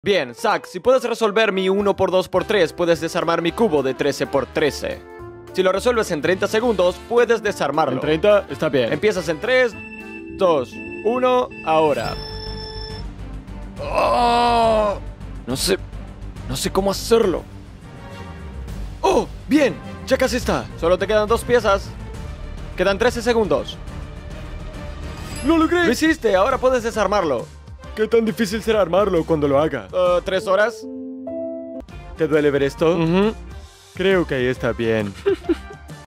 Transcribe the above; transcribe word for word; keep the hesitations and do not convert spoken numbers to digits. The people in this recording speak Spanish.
Bien, Zack, si puedes resolver mi uno por dos por tres, puedes desarmar mi cubo de trece por trece. Si lo resuelves en treinta segundos, puedes desarmarlo. En treinta, está bien. Empiezas en tres, dos, uno, ahora. Oh, no sé, no sé cómo hacerlo. ¡Oh! Bien, ya casi está. Solo te quedan dos piezas. Quedan trece segundos. ¡Lo logré! Lo hiciste, ahora puedes desarmarlo. ¿Qué tan difícil será armarlo cuando lo haga? Uh, ¿Tres horas? ¿Te duele ver esto? Uh-huh. Creo que ahí está bien.